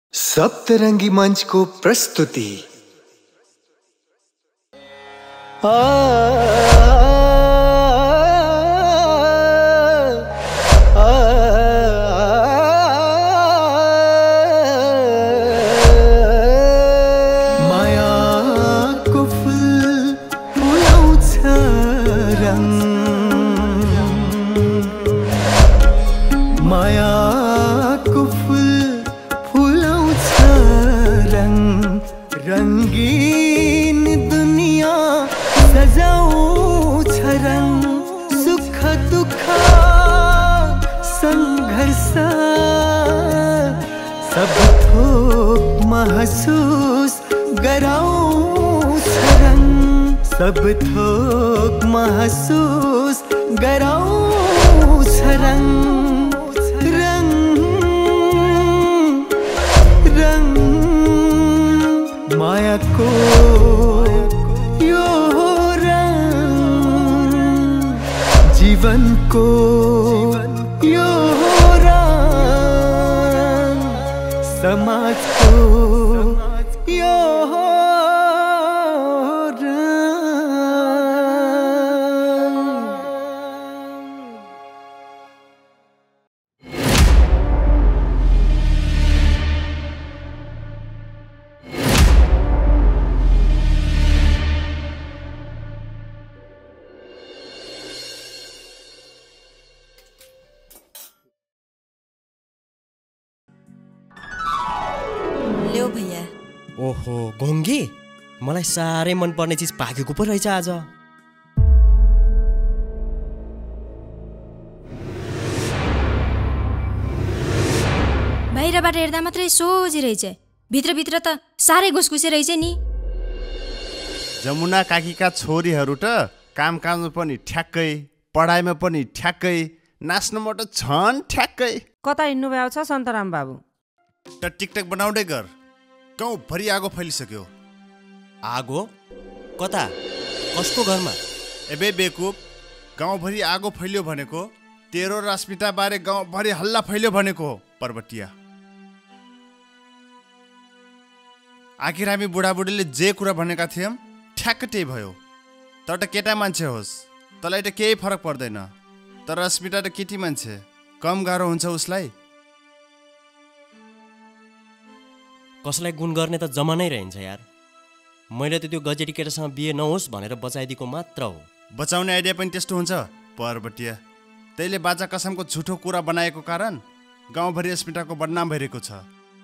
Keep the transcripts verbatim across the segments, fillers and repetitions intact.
सप्तरंगी मंच को प्रस्तुति। आ, आ, आ, माया को फूल फुलाउँछ रंग, माया को फूल रंगीन दुनिया सजाउँछ रंग, सुख दुख संघर्ष सब थोक महसूस गराउँछ रंग, सब थोक महसूस गराउँछ रंग, माया को यो रंग, जीवन को यो रंग, समाज को यो भैया। ओहो गोङ्गी, मलाई साह्रै मनपर्ने चिज पाकेको पो रहेछ आज। बाहिरबाट हेर्दा मात्रै सोझी रहेछ, भित्रभित्र त साह्रै घुसघुसे रहेछ नि। जमुना काकीका छोरीहरू त काम काममा पनि ठ्याक्कै, पढाइमा पनि ठ्याक्कै, नाच्नमा त छन् ठ्याक्कै। कता हिँड्नु भएको छ सन्तराम बाबु? त टिकटक बनाउँदै गर, गाउँभरि आगो फैलिसक्यो। आगो? कता? कसको घरमा? एबे बेकुप, गाउँभरि आगो फैल्यो भनेको तेरो रश्मिता बारे गाउँभरि हल्ला फैल्यो भनेको हो पर्वतिया। आखिर हामी बुढाबुढीले जे कुरा भनेका थियौँ ठ्याक्क त्यही भयो। तर त केटा मान्छे होस्, तँलाई त केही फरक पर्दैन। तर रश्मिता त केटी मान्छे, कम गाह्रो हुन्छ उसलाई। कसलाई गुण गर्ने त जमानै रहन्छ यार। मैले त त्यो गजेटी केटासँग बिहे नहोस् भनेर बचाइदिएको मात्र हो। बचाउने आइडिया पनि त्यस्तो हुन्छ पर्वतिया। तैँले बाजा कसमको झुठो कुरा बनाएको कारण गाउँभरि रश्मिताको बदनाम भइरहेको छ।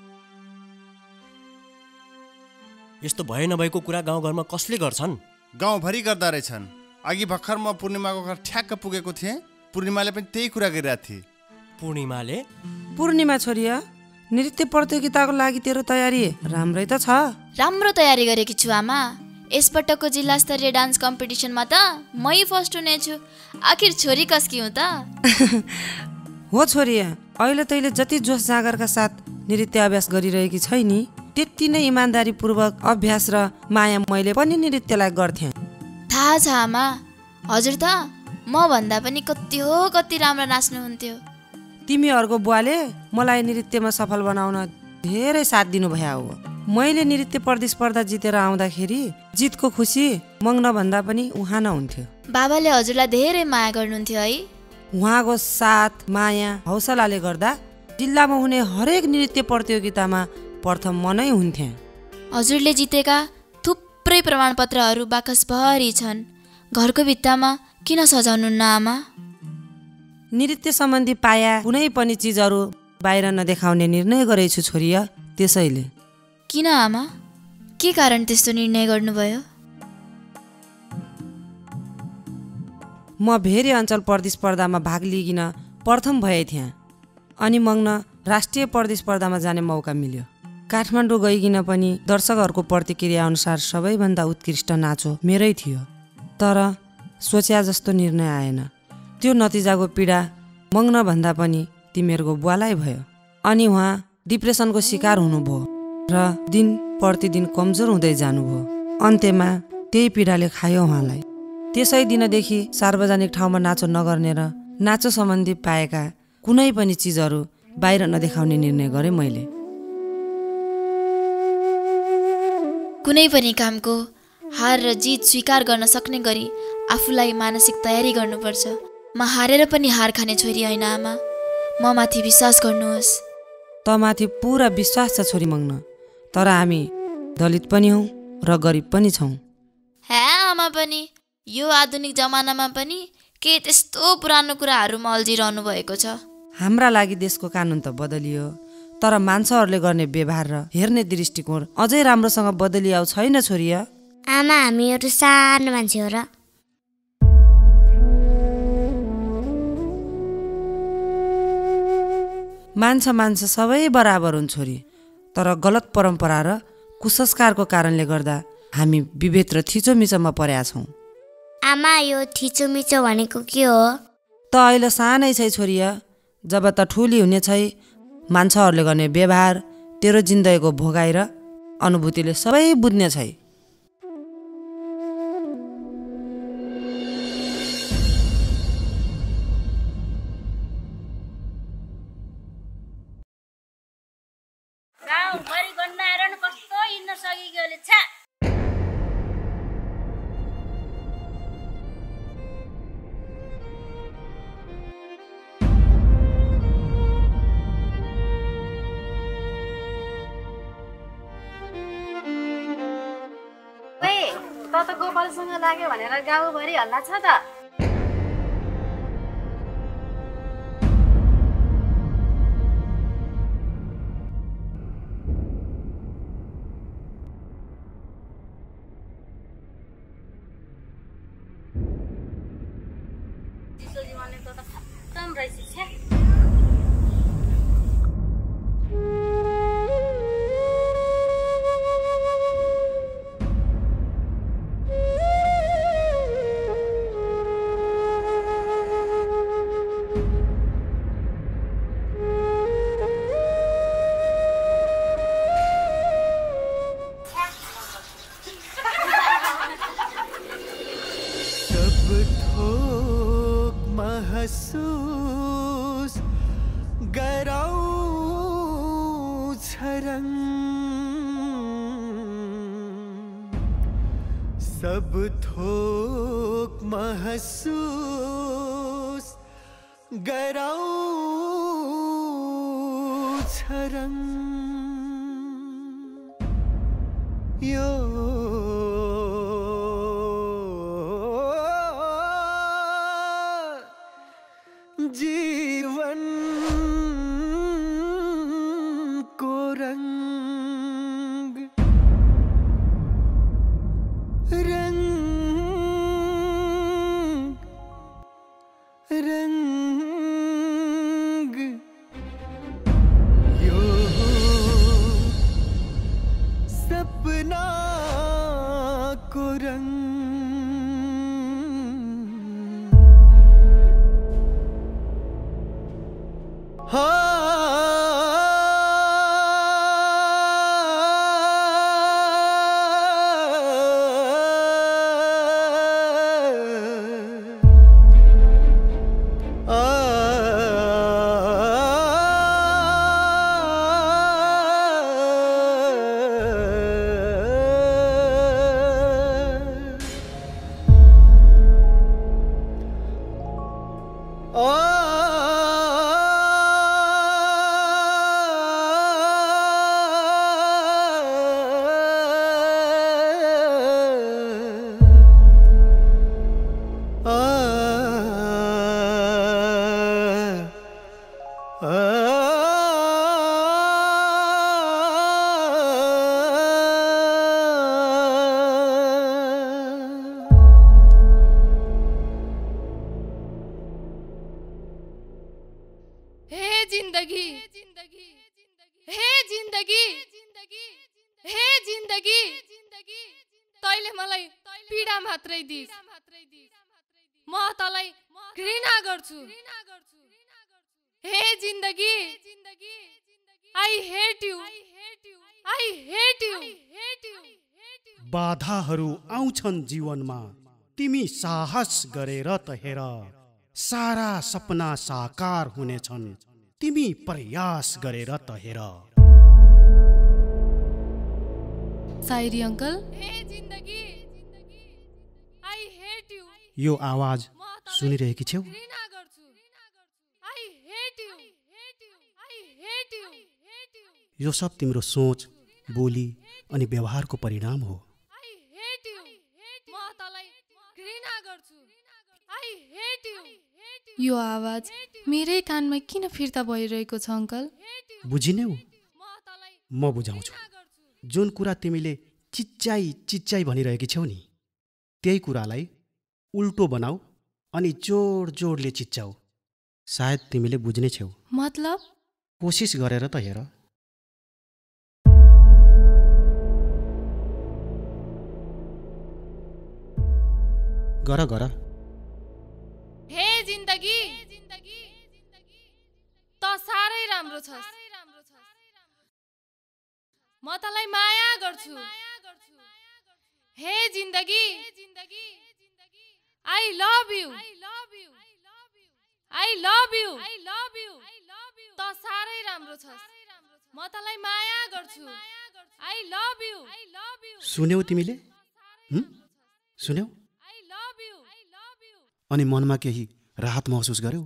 यस्तो भए नभएको कुरा गाउँघरमा कसले गर्छन्? गाउँभरि गर्दा रहेछन्। अघि भर्खर म पूर्णिमाको घर ठ्याक्क पुगेको थिएँ, पूर्णिमाले पनि त्यही कुरा गरिरहेको थिए। पूर्णिमाले? पूर्णिमा छोरी, नृत्य प्रतियोगिताको लागि तेरो तयारी राम्रै त छ। राम्रो तयारी गरेकी छु आमा। यसपटकको जिल्ला स्तरीय डान्स कम्पिटिसनमा त मै फर्स्ट हुनेछु। आखिर छोरी कसकी हुँ त? हो छोरी, अहिले तैँले जति जोस जागरका साथ नृत्य अभ्यास गरिरहेकी छैनी, त्यति नै इमान्दारी पूर्वक अभ्यास र माया मैले पनि नृत्यलाई गर्थेँ। थाहा छ आमा, हजुर त म भन्दा पनि कति हो कति राम्रो नाच्नुहुन्थ्यो। तिमीहरूको बुवाले मलाई नृत्यमा सफल बनाउन धेरै साथ दिनुभयो हो। मैले नृत्य प्रतिस्पर्धा जितेर आउँदाखेरि जितको खुसी मग्न भन्दा पनि उहाँ न हुन्थ्यो। बाबाले हजुरलाई धेरै माया गर्नुहुन्थ्यो है। उहाँको साथ माया हौसलाले गर्दा जिल्लामा हुने हरेक नृत्य प्रतियोगितामा प्रथम म नै हुन्थेँ। हजुरले जितेका थुप्रै प्रमाणपत्रहरू बाकसभरि छन्। घरको भित्तामा किन सजाउनुहुन्न आमा? नृत्य सम्बन्धी पाया कुनै पनि चिजहरू बाहिर नदेखाउने निर्णय गरेछु छोरी, त्यसैले। किन आमा? के कारण त्यस्तो निर्णय गर्नुभयो? म भेरी अञ्चल प्रतिस्पर्धामा भाग लिइकन प्रथम भए थिएँ, अनि मग्न राष्ट्रिय प्रतिस्पर्धामा जाने मौका मिल्यो। काठमाडौँ गइकन पनि दर्शकहरूको प्रतिक्रिया अनुसार सबैभन्दा उत्कृष्ट नाचो मेरै थियो। तर सोच्या जस्तो निर्णय आएन। त्यो नतिजाको पीडा मग्न भन्दा पनि तिमीहरूको बुवालाई भयो, अनि उहाँ डिप्रेसनको शिकार हुनुभयो र दिन प्रतिदिन कमजोर हुँदै जानुभयो। अन्त्यमा त्यही पीडाले खायो उहाँलाई। त्यसै दिनदेखि सार्वजनिक ठाउँमा नाचो नगर्ने र नाचो सम्बन्धी पाएका कुनै पनि चिजहरू बाहिर नदेखाउने निर्णय गरेँ मैले। कुनै पनि कामको हार र जित स्वीकार गर्न सक्ने गरी आफूलाई मानसिक तयारी गर्नुपर्छ। म हारेर पनि हार खाने छोरी होइन आमा, म माथि विश्वास गर्नुहोस्। त माथि पुरा विश्वास छ छोरी मग्न, तर हामी दलित पनि हौँ र गरिब पनि छौँ। हे आमा पनि यो आधुनिक जमानामा पनि के त्यस्तो पुरानो कुराहरूमा अल्झिरहनु भएको छ? हाम्रा लागि देशको कानुन त बदलियो, तर मान्छेहरूले गर्ने व्यवहार र हेर्ने दृष्टिकोण अझै राम्रोसँग बदलिआउ छैन छोरी। आमा हामीहरू सानो मान्छे हो र। मान्छे मान्छे सबै बराबर हुन् छोरी, तर गलत परम्परा र कुसंस्कारको कारणले गर्दा हामी विभेद र थिचोमिचोमा परेका छौँ। आमा यो थिचोमिचो भनेको के हो? त अहिले सानै छै छोरी, जब त ठुली हुने छै मान्छेहरूले गर्ने व्यवहार, तेरो जिन्दगीको भोगाइ र अनुभूतिले सबै बुझ्ने छै। त गोपालसँग लाग्यो भनेर गाउँभरि हल्ला छ त। महसूस गराउँछ रङ, सब थोक महसूस गराउँछ रङ। यो जीवन को रंग रंग रंग यो सपना को रंग। बाधाहरू आउँछन् जीवनमा, तिमी साहस गरेर त हेर, सारा सपना साकार हुनेछन्, तिमी प्रयास गरेर त हेर। सायरी अंकल, यो आवाज सुनिरहेकी छौ? यो सब तिम्रो सोच, बोली अनि व्यवहारको परिणाम हो। यो आवाज मेरै कानमा किन फिर्ता भइरहेको छ अंकल? बुझिनौ? म बुझाउँछु। जुन कुरा तिमीले चिच्चाइ चिच्चाइ भनिरहेकी छौ नि, त्यही कुरालाई उल्टो बनाऊ अनि जोड जोडले चिच्चाऊ। सायद तिमीले बुझ्ने छौ। मतलब? कोसिस गरेर त हेर। गर गर। हे जिन्दगी, त साह्रै राम्रो छस्। म तँलाई माया गर्छु। हे जिन्दगी, I love you. I love you. त साह्रै राम्रो छस्। म तँलाई माया गर्छु। I love you. सुन्यौ तिमीले? हुँ? सुन्यौ? अनि मनमा केही राहत महसुस गर्यौ?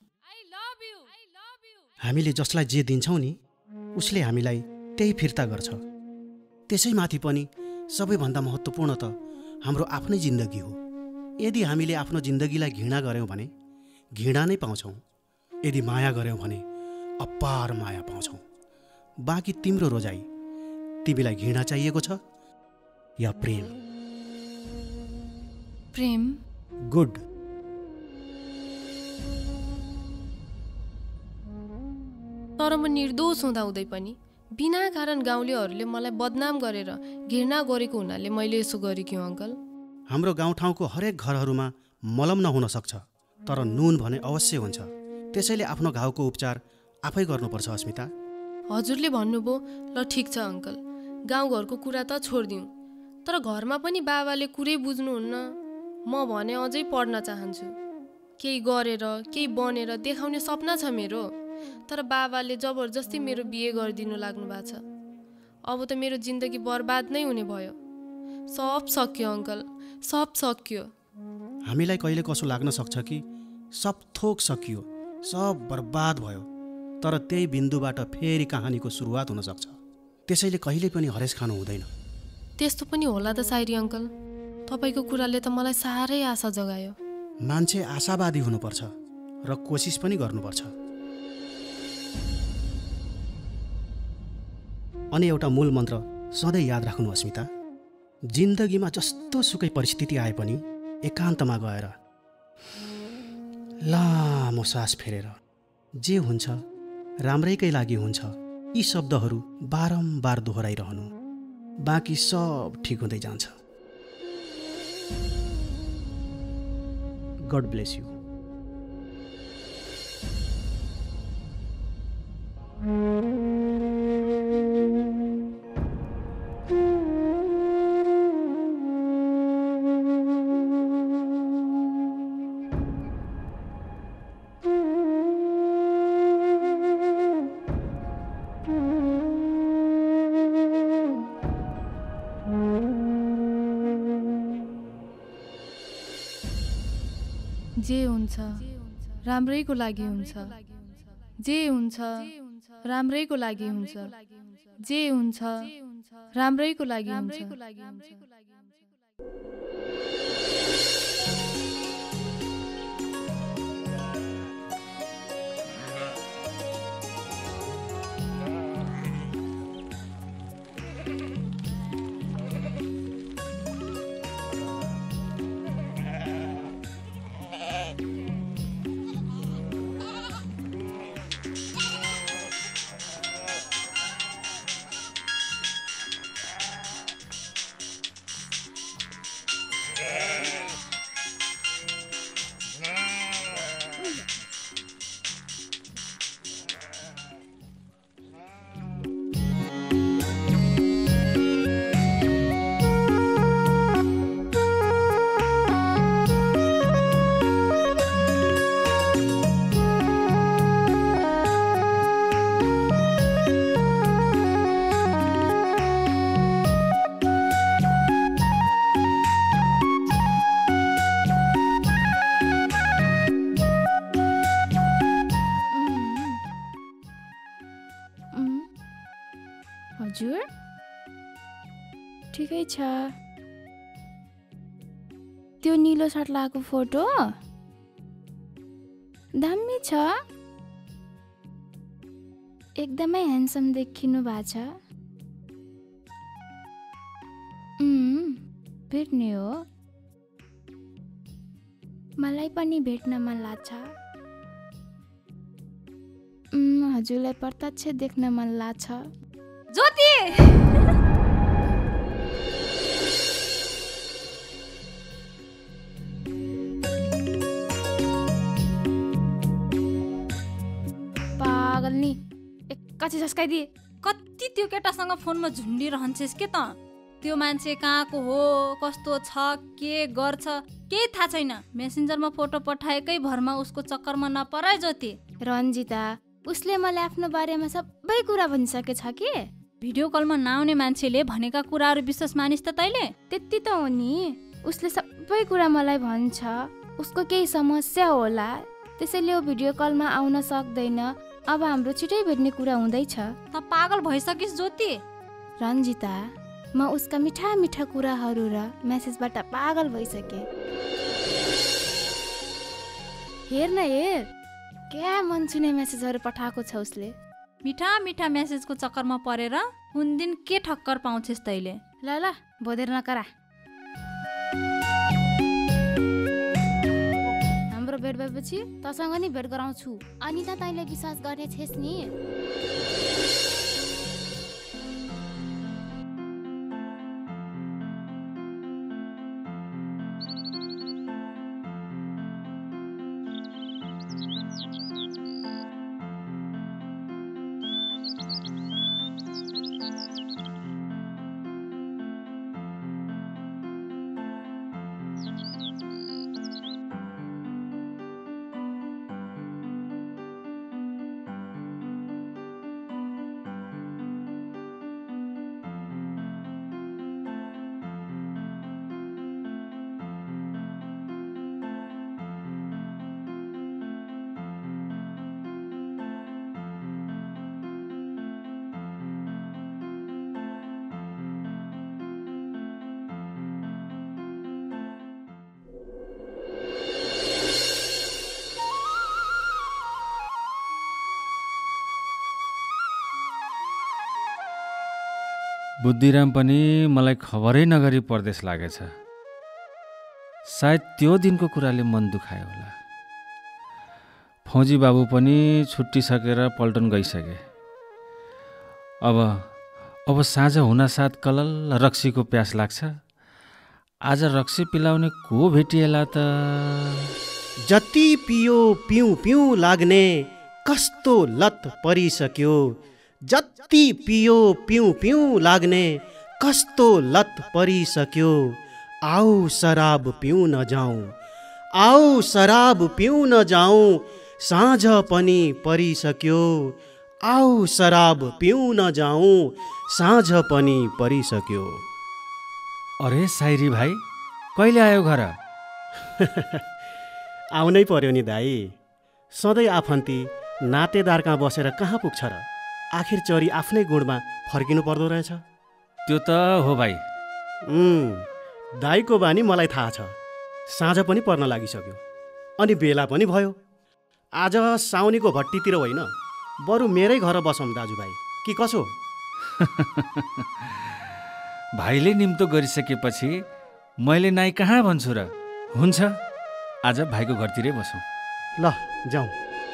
हामीले जसलाई जे दिन्छौँ नि, उसले हामीलाई त्यही फिर्ता गर्छ। त्यसैमाथि पनि सबैभन्दा महत्त्वपूर्ण त हाम्रो आफ्नै जिन्दगी हो। यदि हामीले आफ्नो जिन्दगीलाई घृणा गऱ्यौँ भने घृणा नै पाउँछौँ। यदि माया गऱ्यौँ भने अपार माया पाउँछौँ। बाँकी तिम्रो रोजाइ, तिमीलाई घृणा चाहिएको छ या प्रेम? प्रेम। गुड। तर म निर्दोष हुँदाहुँदै पनि बिना कारण गाउँलेहरूले मलाई बदनाम गरेर घृणा गरेको हुनाले मैले यसो गरेकी हुँ अंकल। हाम्रो गाउँठाउँको हरेक घरहरूमा मलम नहुन सक्छ, तर नुन भने अवश्य हुन्छ। त्यसैले आफ्नो घाउको उपचार आफै गर्नुपर्छ अस्मिता। हजुरले भन्नुभयो, ल ठिक छ अंकल, गाउँघरको कुरा त छोडिदिउँ, तर घरमा पनि बाबाले कुरै बुझ्नुहुन्न। म भने अझै पढ्न चाहन्छु। केही गरेर केही बनेर देखाउने सपना छ मेरो। तर बाबाले जबरजस्ती मेरो बिहे गरिदिनु लाग्नु भएको छ। अब त मेरो जिन्दगी बर्बाद नै हुने भयो। सब सक्यो अंकल, सब सक्यो। हामीलाई कहिले कसो लाग्न सक्छ कि सब थोक सकियो, सब बर्बाद भयो। तर त्यही बिन्दुबाट फेरि कहानीको सुरुवात हुन सक्छ। त्यसैले कहिले पनि हरेस खानु हुँदैन। त्यस्तो पनि होला त सायरी अंकल। तपाईको कुराले त मलाई साह्रै आशा जगायो। मान्छे आशावादी हुनुपर्छ र कोसिस पनि गर्नुपर्छ। अनि एउटा मूल मन्त्र सधैँ याद राख्नु अस्मिता। जिन्दगीमा जस्तो सुकै परिस्थिति आए पनि एकान्तमा गएर लामो सास फेरेर जे हुन्छ राम्रैकै लागि हुन्छ, यी शब्दहरू बारम्बार दोहोऱ्याइरहनु। बाँकी सब ठिक हुँदै जान्छ। God bless you. जे हुन्छ राम्रैको लागि हुन्छ। जे हुन्छ राम्रैको लागि हुन्छ। जे हुन्छ राम्रैको लागि हुन्छ। हजुर ठिकै छ। त्यो निलो सर्ट लगाएको फोटो दामी छ, एकदमै ह्यान्डसम देखिनु भएको छ। उम्, भेट्ने हो, मलाई पनि भेट्न मन लाग्छ। उम्, हजुरलाई प्रत्यक्ष देख्न मन लाग्छ। ज्योति पागल नि, एकैछिन सस्काइदिए। कति त्यो केटासँग फोनमा झुन्डिरहन्छस् के त? त्यो मान्छे कहाँको हो, कस्तो छ, के गर्छ केही थाहा छैन। मेसेन्जरमा फोटो पठाएकै भरमा उसको चक्करमा नपराए ज्योति। रन्जिता, उसले मलाई आफ्नो बारेमा सबै कुरा भनिसकेछ कि। भिडियो कलमा नआउने मान्छेले भनेका कुराहरू विश्वास मानिस् त तैँले? त्यति त हो नि, उसले सबै कुरा मलाई भन्छ। उसको केही समस्या होला, त्यसैले वो भिडियो कलमा आउन सक्दैन। अब हाम्रो छिटै भेट्ने कुरा हुँदैछ। त पागल भइसकिस् ज्योति। रन्जिता, म उसका मिठा मिठा कुराहरू र मेसेजबाट पागल भइसके। हेर न हेर, क्या मन छुने मेसेजहरू पठाएको छ उसले। मिठा मिठा मेसेजको चक्करमा परेर कुन दिन के ठक्कर पाउँछस् तैँले? ल ल बोधेर नकरा। हाम्रो भेट भएपछि तसँग नि भेट गराउँछु। अनि त तैँले विश्वास गर्ने छेस् नि। बुद्धिराम पनि मलाई खबरै नगरी परदेश लागेछ। सायद त्यो दिनको कुराले मन दुखायो होला। फौजी बाबु पनि छुट्टिसकेर पल्टन गइसके। अब अब साँझ हुनासाथ कलल रक्सीको प्यास लाग्छ। आज रक्सी पिलाउने को भेटिएला त? जति पियो पिउँ पिउँ लाग्ने कस्तो लत परिसक्यो। जति पियो पिउँ पिउँ लाग्ने कस्तो लत परिसक्यो। आऊ शराब पिउन जाऊँ, आऊ शराब पिउन जाऊँ, साँझ पनि परिसक्यो। आऊ शराब पिउन जाऊँ, साँझ पनि परिसक्यो। अरे साइरी भाइ, कहिले आयो घर? आउनै पर्यो नि दाई। सधैँ आफन्ती नातेदार कहाँ बसेर कहाँ पुग्छ र? आखिर चरी आफ्नै गुणमा फर्किनु पर्दो रहेछ। त्यो त हो भाइ। उम्, दाईको बानी मलाई थाहा छ। साँझ पनि पर्न लागिसक्यो, अनि बेला पनि भयो। आज साउनीको भट्टीतिर होइन, बरु मेरै घर बसौँ दाजुभाइ, कि कसो? भाइले निम्तो गरिसकेपछि मैले नाइ कहाँ भन्छु र? हुन्छ, आज भाइको घरतिरै बसौँ। ल जाउँ।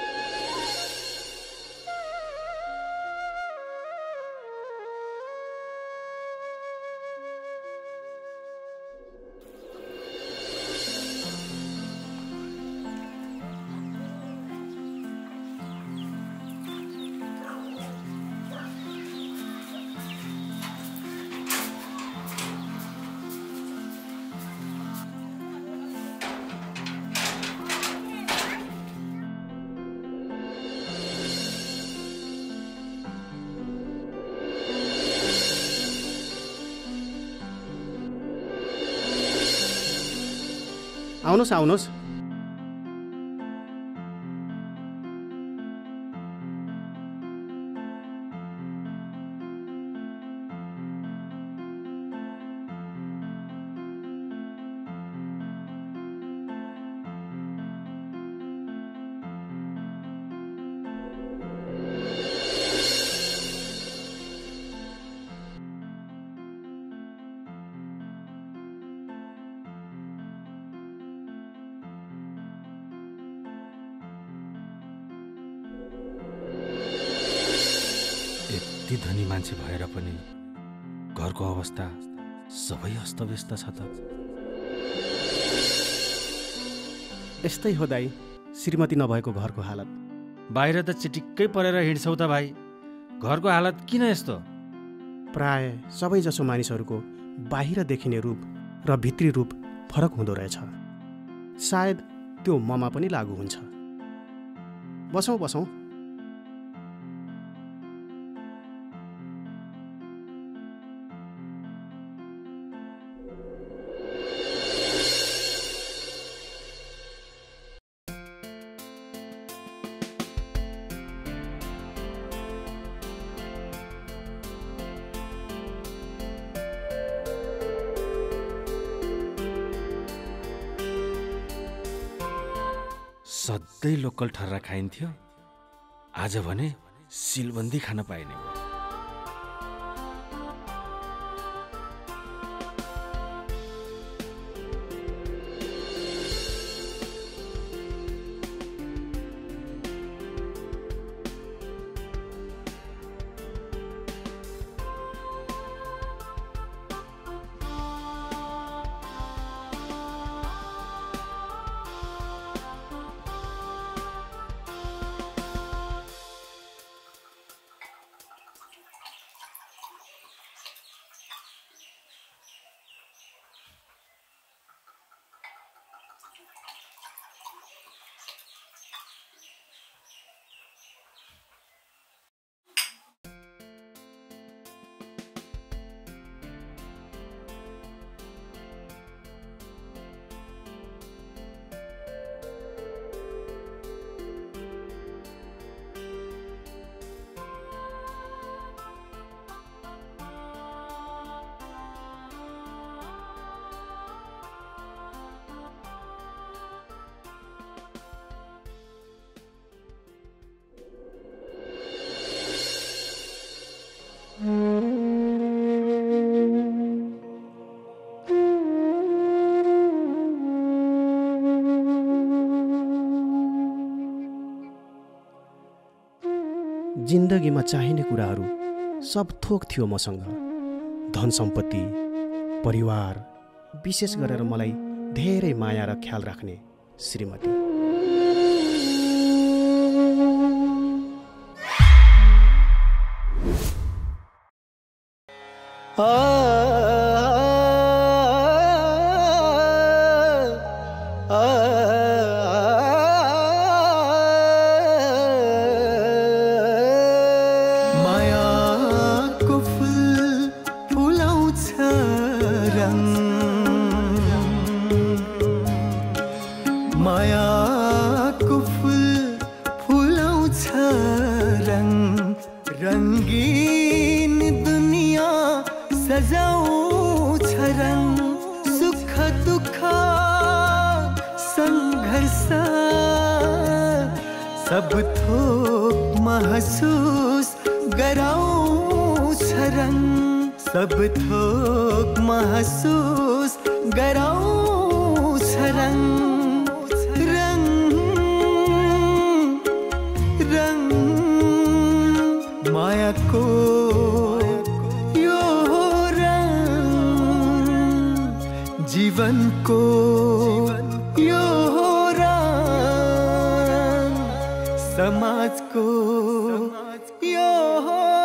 आउनुहोस् आउनुहोस्। यति धनी मान्छे भएर पनि घरको अवस्था सबै अस्तव्यस्त छ त। यस्तै हो दाइ, श्रीमती नभएको घरको हालत। बाहिर त चिटिक्कै परेर हिँड्छौ त भाइ, घरको हालत किन यस्तो? प्राय सबैजसो मानिसहरूको बाहिर देखिने रूप र भित्री रूप फरक हुँदो रहेछ। सायद त्यो ममा पनि लागू हुन्छ। बसौँ बसौँ। सधैँ लोकल ठर्रा खाइन्थ्यो, आज भने सिलबन्दी खान पाइने भयो। जिन्दगीमा चाहिने कुराहरू सब थोक थियो मसँग। धन सम्पत्ति, परिवार, विशेष गरेर मलाई धेरै माया र ख्याल राख्ने श्रीमती। सब थोक महसूस गराउँछ रंग, सब थोक महसूस गराउँछ रंग, रंग रंग मायाको यो रंग, जीवनको यो रंग, समाजको यो